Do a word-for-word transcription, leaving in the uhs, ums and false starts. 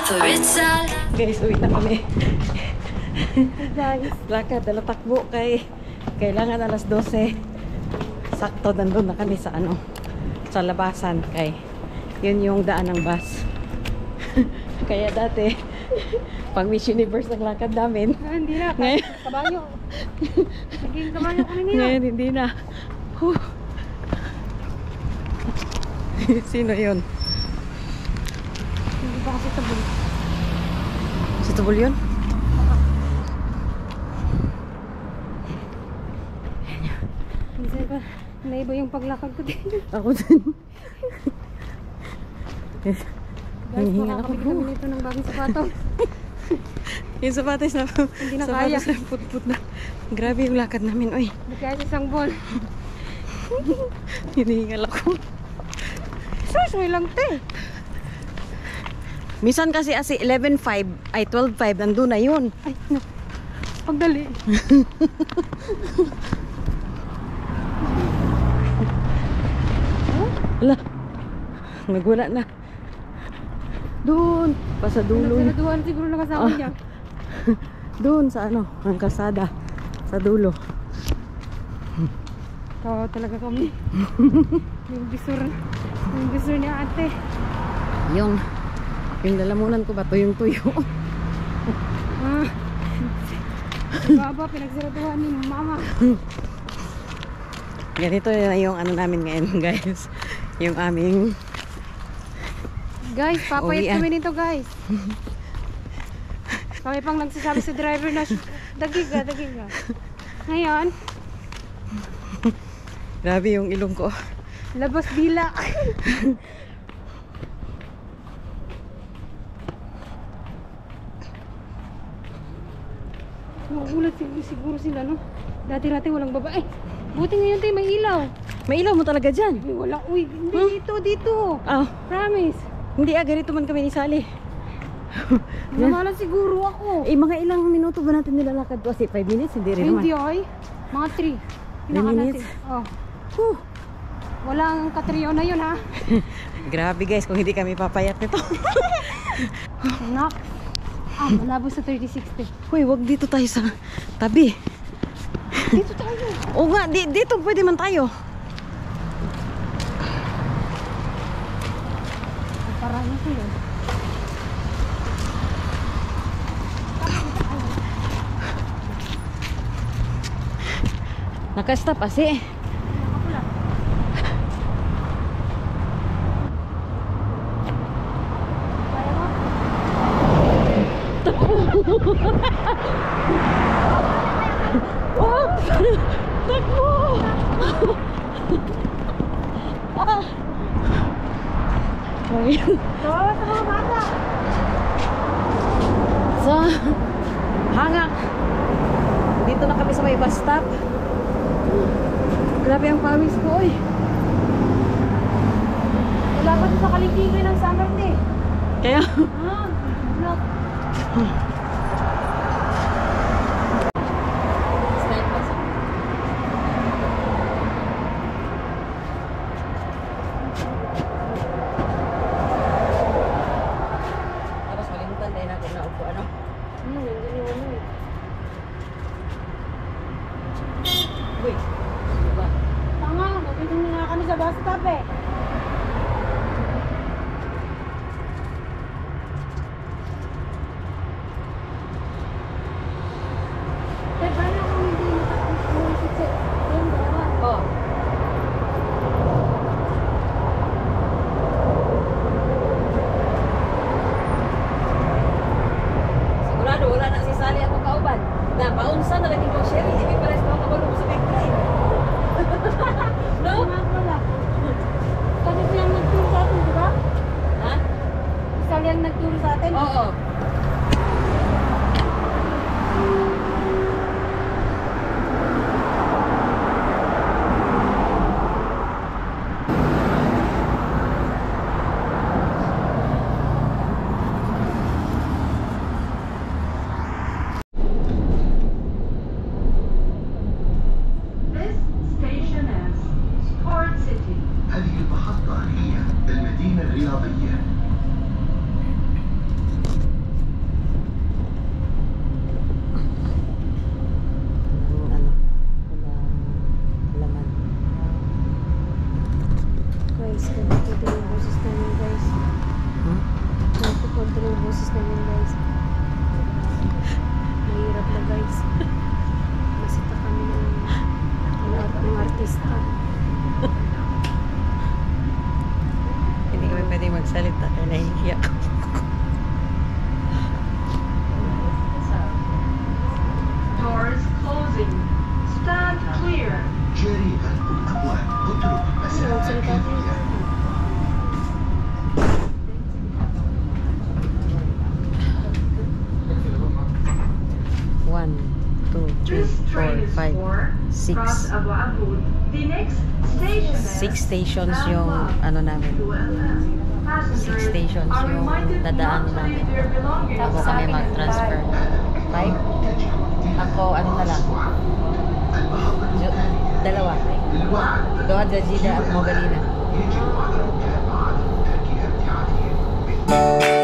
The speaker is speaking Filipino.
Guys, uwi na kami. Guys, lakad, dala takbo kay kailangan alas dose. Sakto, nandun na kami sa ano, sa labasan kay yun yung daan ng bus. Kaya dati pag Miss Universe ang lakad namin, ah, hindi na, ngayon, kabanyo. Naging kabanyo kami nila. ngayon hindi na. Huh. Sino yun? Hindi pa kasi tabol. Si Tubol yun? Minsan pa, naiba yung paglakad ko din. Ako din. Guys, makakabili kami nito ng bagong sapatos. Yung sapatos na Hindi na kaya. sapatos na put-put na. Grabe yung lakad namin, oy. Hindi kaya isang ball. Hinihingal ako. Susoy lang te. Minsan kasi asi eleven five ay twelve five nandun na yun. Ay, no. Pagdali. Ala, nagwala na. Doon, pa sa dulo. Pinagpinaduhan siguro nakasama Ah. niya. Doon sa ano, ang kalsada. Sa dulo. Tawa talaga kami. Yung bisur. Yung bisur ni ate. Yung, yung lalamunan ko ba tuyong tuyo. Ah. Baba, pinagsiraduhan ni mama. Ganito na yung ano namin ngayon, guys. Yung aming Guys, papayat Uwian. kami nito guys. Kami pang nagsasabi sa driver na dagiga, dagiga. Ngayon, grabe yung ilong ko. labas dila. Magulat siguro, siguro sila, no? Dati-dati walang babae. Buti ngayon tayo may ilaw. May ilaw mo talaga dyan. Ay, wala. Uy, hindi Hmm? dito, dito. Ah, Promise. hindi ah, ganito man kami ni Sally. Namalan siguro ako. Eh, mga ilang minuto ba natin nilalakad to? Kasi five minutes, hindi rin naman. Hindi ay. Mga three. Three minutes? Oh. Huh. Walang katriyo na yun, ha? Grabe guys, kung hindi kami papayat nito. Nak. Ah, malabo sa thirty sixty. Hoy, wag dito tayo sa tabi. Dito tayo. Oo nga, di, dito pwede man tayo. Parang na sa'yo. Naka-stop kasi. Nakapula. Kaya mo? Oh! Takbo! Ah! Ayun. Tawa sa mga bata. So, hangak. Dito na kami sa may bus stop. Grabe ang pawis ko, oy. Wala pa sa kaligigay ng summer day. Kaya, Ah, block. tapos malimutan dahil natin na upo, ano? Hmm, yung ganyan mo eh. Uy, diba? Tanga, matitin na kami sa bus stop eh. Eh, paano kung hindi nakakasip sa yung dalawa? Oh. Sigurado wala na si Sally at kauban. Na paunsa na lagi ko Sherry, hindi pa rin ako kabalo sa big train. No? Nga pala. Kasi siyang nag-tour sa atin, di ba? Ha? Isa lang nag-tour sa atin. Oo. This station is Port City. هذه المحطة هي المدينة الرياضية. clear. جريئة أولا اترك مسافة كافية. One, two, three, This four, train is five, for six. Ras Abu Abud. The next station is Six stations yung Bangkok. ano namin. Passengers Six stations are yung reminded dadaan not to namin. leave their belongings Bago kami mag-transfer. Five? Ako, ano na lang? Jo- Dalawa. Doha, Jajida at Mogalina. يجب على الابتعاد عن أي أكل